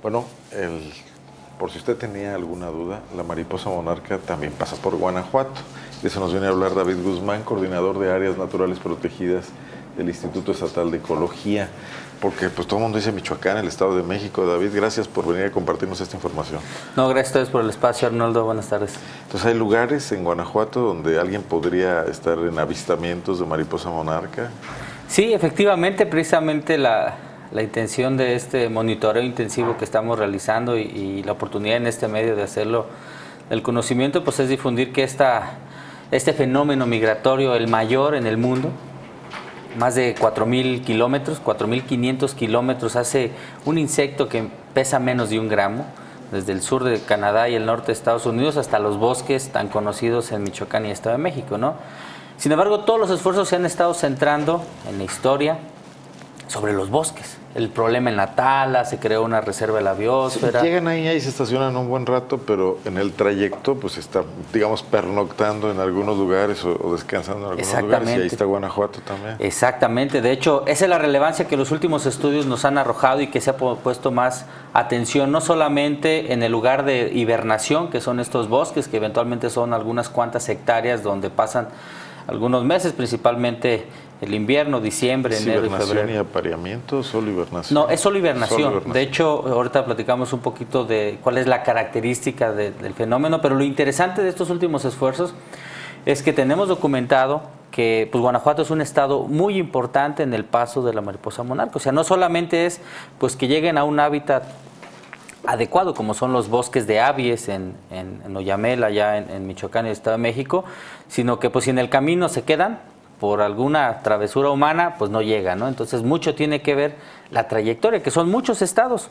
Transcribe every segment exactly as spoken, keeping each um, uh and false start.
Bueno, el, por si usted tenía alguna duda, la mariposa monarca también pasa por Guanajuato. De eso nos viene a hablar David Guzmán, coordinador de áreas naturales protegidas del Instituto Estatal de Ecología, porque pues todo el mundo dice Michoacán, el Estado de México. David, gracias por venir a compartirnos esta información. No, gracias a ustedes por el espacio, Arnoldo. Buenas tardes. Entonces, ¿hay lugares en Guanajuato donde alguien podría estar en avistamientos de mariposa monarca? Sí, efectivamente, precisamente la, la intención de este monitoreo intensivo que estamos realizando y, y la oportunidad en este medio de hacerlo, el conocimiento, pues es difundir que esta, este fenómeno migratorio, el mayor en el mundo, más de cuatro mil kilómetros, cuatro mil quinientos kilómetros, hace un insecto que pesa menos de un gramo, desde el sur de Canadá y el norte de Estados Unidos hasta los bosques tan conocidos en Michoacán y Estado de México, ¿no? Sin embargo, todos los esfuerzos se han estado centrando en la historia sobre los bosques. El problema en la tala, se creó una reserva de la biosfera. Sí, llegan ahí, ahí se estacionan un buen rato, pero en el trayecto pues está, digamos, pernoctando en algunos lugares o, o descansando en algunos lugares, y ahí está Guanajuato también. Exactamente, de hecho, esa es la relevancia que los últimos estudios nos han arrojado y que se ha puesto más atención, no solamente en el lugar de hibernación, que son estos bosques, que eventualmente son algunas cuantas hectáreas donde pasan algunos meses, principalmente el invierno, diciembre, ¿Es enero y febrero. hibernación y apareamiento, solo hibernación? No, es solo hibernación. Solo hibernación. De hecho, ahorita platicamos un poquito de cuál es la característica de, del fenómeno, pero lo interesante de estos últimos esfuerzos es que tenemos documentado que pues, Guanajuato es un estado muy importante en el paso de la mariposa monarca. O sea, no solamente es pues, que lleguen a un hábitat adecuado, como son los bosques de abies en, en, en Oyamel, allá en, en Michoacán y el Estado de México, sino que pues si en el camino se quedan por alguna travesura humana, pues no llegan, ¿no? Entonces mucho tiene que ver la trayectoria, que son muchos estados.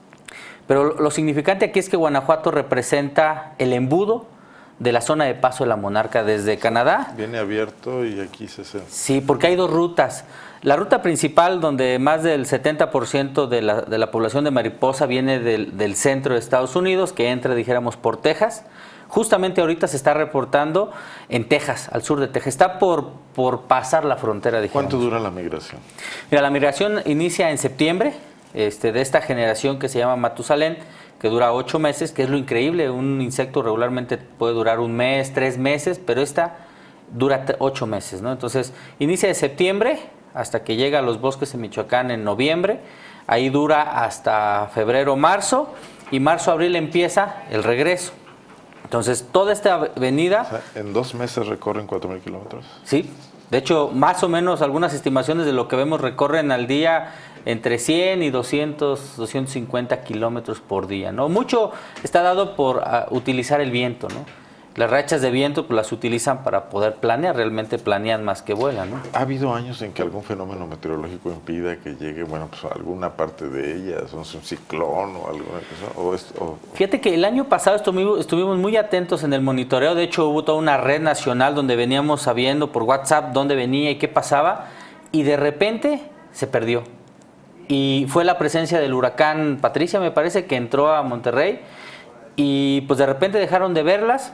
Pero lo, lo significante aquí es que Guanajuato representa el embudo de la zona de paso de la monarca desde Canadá. Viene abierto y aquí se hace. Sí, porque hay dos rutas. La ruta principal, donde más del setenta por ciento de la, de la población de mariposa viene del, del centro de Estados Unidos, que entra, dijéramos, por Texas. Justamente ahorita se está reportando en Texas, al sur de Texas. Está por, por pasar la frontera, dijéramos. ¿Cuánto dura la migración? Mira, la migración inicia en septiembre, este, de esta generación que se llama Matusalén, que dura ocho meses, que es lo increíble. Un insecto regularmente puede durar un mes, tres meses, pero esta dura ocho meses, ¿no? Entonces, inicia de septiembre hasta que llega a los bosques en Michoacán en noviembre. Ahí dura hasta febrero, marzo, y marzo, abril empieza el regreso. Entonces, toda esta avenida... O sea, ¿en dos meses recorren cuatro mil kilómetros? Sí, de hecho, más o menos algunas estimaciones de lo que vemos recorren al día entre cien y doscientos, doscientos cincuenta kilómetros por día, ¿no? Mucho está dado por uh, utilizar el viento, ¿no? Las rachas de viento pues, las utilizan para poder planear, realmente planean más que vuelan, ¿no? ¿Ha habido años en que algún fenómeno meteorológico impida que llegue, bueno, pues a alguna parte de ellas, un ciclón o alguna cosa? O esto, o... Fíjate que el año pasado estuvimos, estuvimos muy atentos en el monitoreo. De hecho, hubo toda una red nacional donde veníamos sabiendo por WhatsApp dónde venía y qué pasaba, y de repente se perdió. Y fue la presencia del huracán Patricia, me parece, que entró a Monterrey, y pues de repente dejaron de verlas.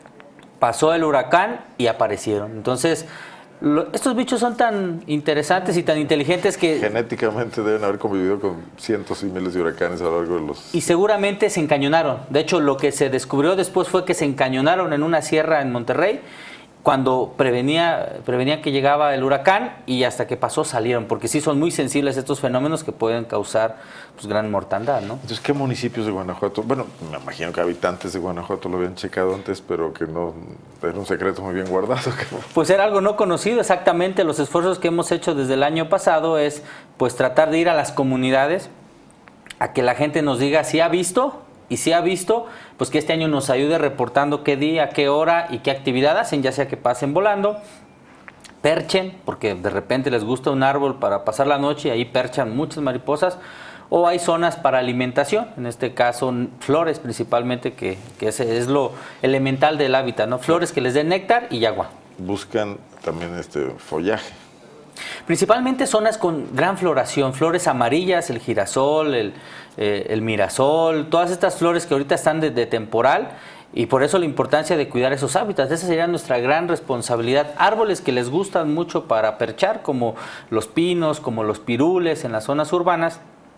Pasó el huracán y aparecieron. Entonces, lo, estos bichos son tan interesantes y tan inteligentes que... Genéticamente deben haber convivido con cientos y miles de huracanes a lo largo de los... Y seguramente se encañonaron. De hecho, lo que se descubrió después fue que se encañonaron en una sierra en Monterrey cuando prevenía, prevenía que llegaba el huracán, y hasta que pasó salieron, porque sí son muy sensibles a estos fenómenos que pueden causar pues, gran mortandad, ¿no? Entonces, ¿qué municipios de Guanajuato? Bueno, me imagino que habitantes de Guanajuato lo habían checado antes, pero que no era un secreto muy bien guardado. Pues era algo no conocido. Exactamente, los esfuerzos que hemos hecho desde el año pasado es pues tratar de ir a las comunidades a que la gente nos diga si ha visto. Y si ha visto, pues que este año nos ayude reportando qué día, qué hora y qué actividad hacen, ya sea que pasen volando, perchen, porque de repente les gusta un árbol para pasar la noche y ahí perchan muchas mariposas, o hay zonas para alimentación, en este caso flores principalmente, que, que ese es lo elemental del hábitat, ¿no? Flores que les den néctar y agua. Buscan también este follaje. Principalmente zonas con gran floración, flores amarillas, el girasol, el, eh, el mirasol, todas estas flores que ahorita están de, de temporal, y por eso la importancia de cuidar esos hábitats. Esa sería nuestra gran responsabilidad. Árboles que les gustan mucho para perchar, como los pinos, como los pirules en las zonas urbanas,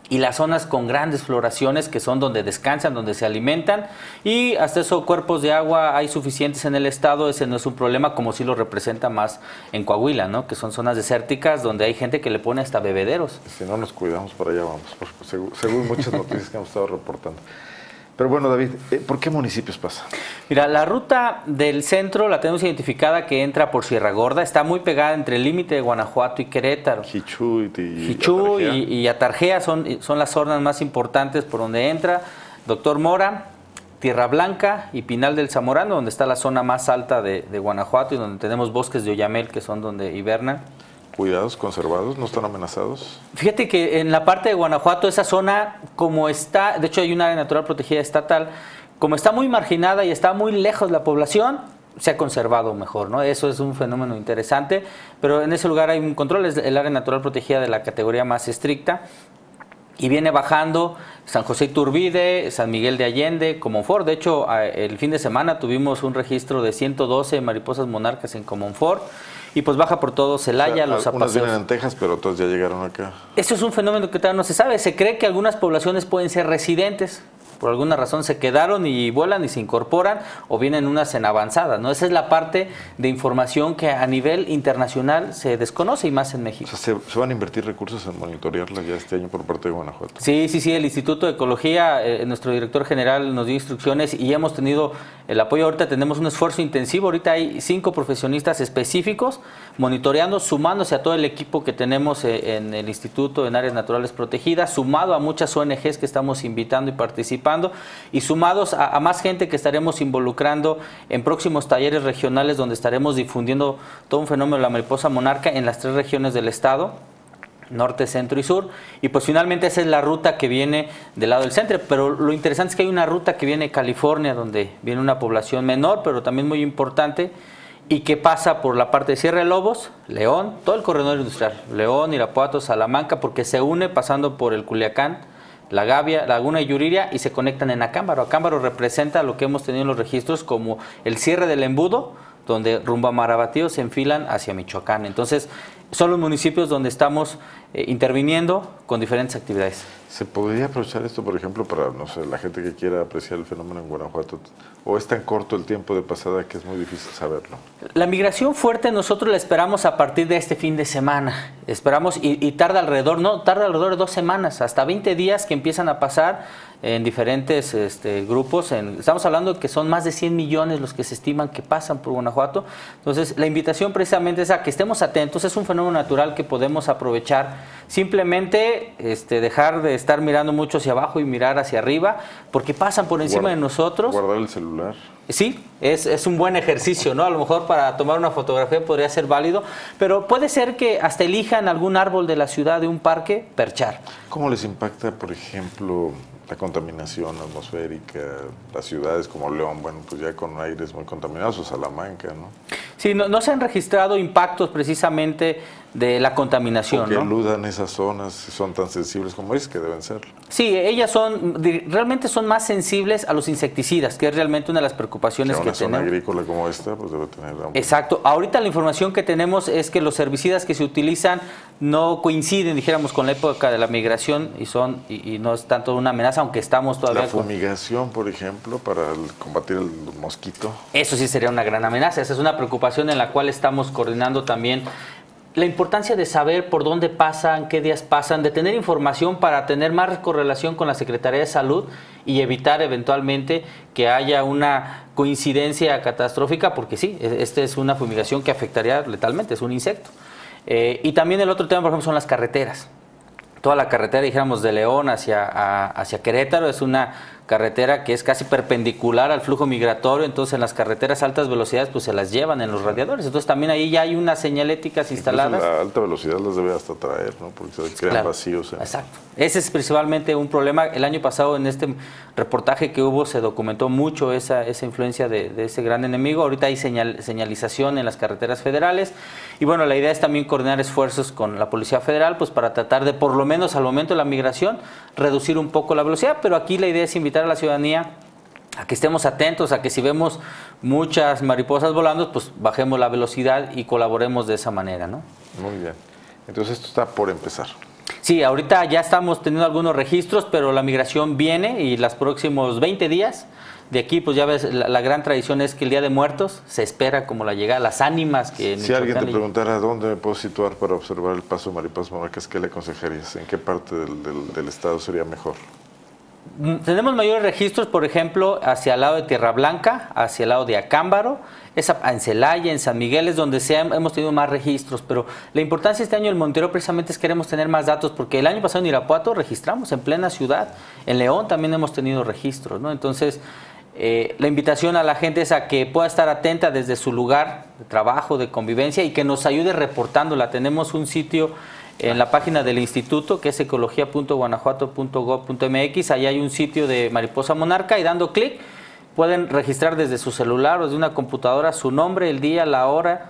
y las zonas con grandes floraciones que son donde descansan, donde se alimentan, y hasta eso cuerpos de agua hay suficientes en el estado. Ese no es un problema como si lo representa más en Coahuila, ¿no? Que son zonas desérticas donde hay gente que le pone hasta bebederos. Si no nos cuidamos, para allá vamos, según, según muchas noticias que hemos estado reportando. Pero bueno, David, ¿por qué municipios pasa? Mira, la ruta del centro la tenemos identificada que entra por Sierra Gorda, está muy pegada entre el límite de Guanajuato y Querétaro. Jichú y, y Jichú y, y Atarjea son, son las zonas más importantes por donde entra. Doctor Mora, Tierra Blanca y Pinal del Zamorano, donde está la zona más alta de, de Guanajuato y donde tenemos bosques de oyamel, que son donde hibernan. Cuidados, conservados, ¿no están amenazados? Fíjate que en la parte de Guanajuato, esa zona, como está, de hecho hay un área natural protegida estatal, como está muy marginada y está muy lejos de la población, se ha conservado mejor, ¿no? Eso es un fenómeno interesante, pero en ese lugar hay un control, es el área natural protegida de la categoría más estricta, y viene bajando San José Iturbide, San Miguel de Allende, Comonfort. De hecho, el fin de semana tuvimos un registro de ciento doce mariposas monarcas en Comonfort, y pues baja por todo Celaya, o sea, los algunas apaseos. vienen en Texas, pero todas ya llegaron acá. Eso es un fenómeno que todavía no se sabe. Se cree que algunas poblaciones pueden ser residentes. Por alguna razón se quedaron y vuelan y se incorporan, o vienen unas en avanzada, ¿no? Esa es la parte de información que a nivel internacional se desconoce, y más en México. O sea, ¿se, se van a invertir recursos en monitorearla ya este año por parte de Guanajuato? Sí, sí, sí. El Instituto de Ecología, eh, nuestro director general nos dio instrucciones y hemos tenido el apoyo. Ahorita tenemos un esfuerzo intensivo. Ahorita hay cinco profesionistas específicos monitoreando, sumándose a todo el equipo que tenemos en el Instituto en Áreas Naturales Protegidas, sumado a muchas O N Ges que estamos invitando y participando, y sumados a, a más gente que estaremos involucrando en próximos talleres regionales donde estaremos difundiendo todo un fenómeno de la mariposa monarca en las tres regiones del estado, norte, centro y sur. Y pues finalmente esa es la ruta que viene del lado del centro, pero lo interesante es que hay una ruta que viene de California, donde viene una población menor, pero también muy importante, y que pasa por la parte de Sierra de Lobos, León, todo el corredor industrial, León, Irapuato, Salamanca, porque se une pasando por el Culiacán, La Gavia, Laguna y Yuriria, y se conectan en Acámbaro. Acámbaro representa lo que hemos tenido en los registros como el cierre del embudo, donde rumbo a Marabatío se enfilan hacia Michoacán. Entonces, son los municipios donde estamos eh, interviniendo con diferentes actividades. ¿Se podría aprovechar esto, por ejemplo, para, no sé, la gente que quiera apreciar el fenómeno en Guanajuato? ¿O es tan corto el tiempo de pasada que es muy difícil saberlo? La migración fuerte nosotros la esperamos a partir de este fin de semana. Esperamos, y, y tarda alrededor, no, tarda alrededor de dos semanas, hasta veinte días que empiezan a pasar en diferentes este, grupos. En, estamos hablando de que son más de cien millones los que se estiman que pasan por Guanajuato. Entonces, la invitación precisamente es a que estemos atentos. Es un fenómeno natural que podemos aprovechar. Simplemente este, dejar de estar mirando mucho hacia abajo y mirar hacia arriba, porque pasan por encima Guarda, de nosotros. Guardar el celular. Sí, es, es un buen ejercicio, ¿no? A lo mejor para tomar una fotografía podría ser válido, pero puede ser que hasta elijan algún árbol de la ciudad, de un parque, perchar. ¿Cómo les impacta, por ejemplo, la contaminación atmosférica, las ciudades como León, bueno, pues ya con aires muy contaminados, o Salamanca, ¿no? Sí, no, no se han registrado impactos precisamente de la contaminación, ¿Por qué ¿no? eludan esas zonas si son tan sensibles como es que deben ser? Sí, ellas son, realmente son más sensibles a los insecticidas, que es realmente una de las preocupaciones que que una zona tenemos. agrícola como esta, pues debe tener... Exacto. Ahorita la información que tenemos es que los herbicidas que se utilizan no coinciden, dijéramos, con la época de la migración y son y, y no es tanto una amenaza, aunque estamos todavía... La fumigación, por ejemplo, para el, combatir el mosquito. Eso sí sería una gran amenaza. Esa es una preocupación en la cual estamos coordinando también. La importancia de saber por dónde pasan, qué días pasan, de tener información para tener más correlación con la Secretaría de Salud y evitar eventualmente que haya una coincidencia catastrófica, porque sí, esta es una fumigación que afectaría letalmente, es un insecto. Eh, y también el otro tema, por ejemplo, son las carreteras. Toda la carretera, dijéramos, de León hacia, a, hacia Querétaro es una carretera que es casi perpendicular al flujo migratorio, entonces en las carreteras a altas velocidades pues se las llevan en los radiadores, entonces también ahí ya hay unas señaléticas instaladas. Incluso la alta velocidad las debe hasta traer, ¿no? Porque se crean Claro, vacíos. ¿eh? Exacto. Ese es principalmente un problema. El año pasado en este reportaje que hubo se documentó mucho esa, esa influencia de, de ese gran enemigo. Ahorita hay señal, señalización en las carreteras federales y bueno, la idea es también coordinar esfuerzos con la Policía Federal pues para tratar de, por lo menos al momento de la migración, reducir un poco la velocidad, pero aquí la idea es invitar a la ciudadanía a que estemos atentos, a que si vemos muchas mariposas volando, pues bajemos la velocidad y colaboremos de esa manera, ¿no? Muy bien. Entonces esto está por empezar. Sí, ahorita ya estamos teniendo algunos registros, pero la migración viene y los próximos veinte días de aquí, pues ya ves, la, la gran tradición es que el Día de Muertos se espera como la llegada, las ánimas que... Si alguien te preguntara dónde me puedo situar para observar el paso de mariposas monarcas, ¿qué le aconsejarías? ¿En qué parte del, del, del estado sería mejor? Tenemos mayores registros, por ejemplo, hacia el lado de Tierra Blanca, hacia el lado de Acámbaro, esa, en Celaya, en San Miguel, es donde se han, hemos tenido más registros, pero la importancia este año del Montero precisamente es que queremos tener más datos, porque el año pasado en Irapuato registramos en plena ciudad, en León también hemos tenido registros, ¿no? Entonces, eh, la invitación a la gente es a que pueda estar atenta desde su lugar de trabajo, de convivencia, y que nos ayude reportándola. Tenemos un sitio en la página del instituto, que es ecología punto guanajuato punto gob punto m x, ahí hay un sitio de mariposa monarca y dando clic pueden registrar desde su celular o desde una computadora su nombre, el día, la hora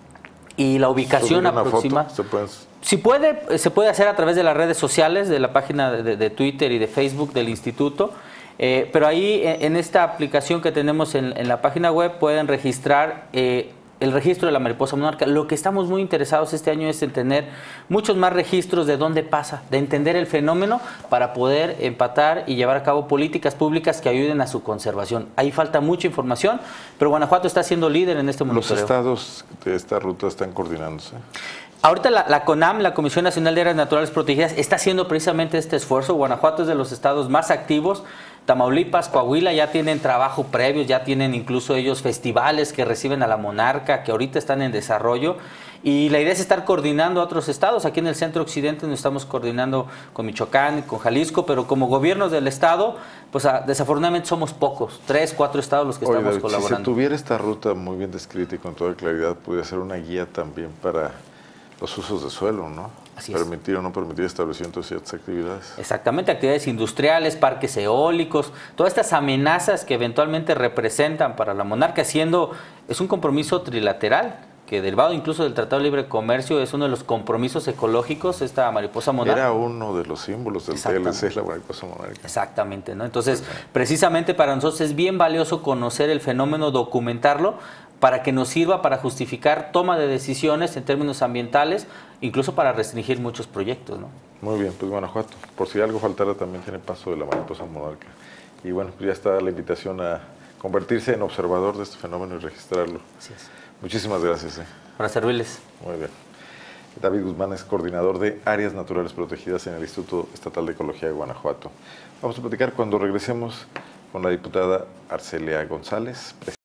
y la ubicación aproximada. Si puede, se puede hacer a través de las redes sociales, de la página de, de Twitter y de Facebook del instituto, eh, pero ahí en esta aplicación que tenemos en, en la página web pueden registrar eh, el registro de la mariposa monarca. Lo que estamos muy interesados este año es en tener muchos más registros de dónde pasa, de entender el fenómeno para poder empatar y llevar a cabo políticas públicas que ayuden a su conservación. Ahí falta mucha información, pero Guanajuato está siendo líder en este monitoreo. ¿Los estados de esta ruta están coordinándose? Ahorita la, la CONAM, la Comisión Nacional de Áreas Naturales Protegidas, está haciendo precisamente este esfuerzo. Guanajuato es de los estados más activos. Tamaulipas, Coahuila ya tienen trabajo previo, ya tienen incluso ellos festivales que reciben a la monarca, que ahorita están en desarrollo. Y la idea es estar coordinando a otros estados. Aquí en el centro occidente nos estamos coordinando con Michoacán, con Jalisco, pero como gobiernos del estado, pues desafortunadamente somos pocos, tres, cuatro estados los que Oye, estamos David, colaborando. Si se tuviera esta ruta muy bien descrita y con toda claridad, podría ser una guía también para los usos de suelo, ¿no? Así es. Permitir o no permitir establecimiento de ciertas actividades. Exactamente, actividades industriales, parques eólicos, todas estas amenazas que eventualmente representan para la monarca, siendo, es un compromiso trilateral, que derivado incluso del Tratado de Libre Comercio es uno de los compromisos ecológicos, esta mariposa monarca. Era uno de los símbolos del T L C, la mariposa monarca. Exactamente, ¿no? Entonces, precisamente para nosotros es bien valioso conocer el fenómeno, documentarlo, para que nos sirva para justificar toma de decisiones en términos ambientales, incluso para restringir muchos proyectos, ¿no? Muy bien, pues Guanajuato, por si algo faltara, también tiene paso de la mariposa monarca. Y bueno, pues ya está la invitación a convertirse en observador de este fenómeno y registrarlo. Así es. Muchísimas gracias. Eh. Para servirles. Muy bien. David Guzmán es coordinador de Áreas Naturales Protegidas en el Instituto Estatal de Ecología de Guanajuato. Vamos a platicar cuando regresemos con la diputada Arcelia González.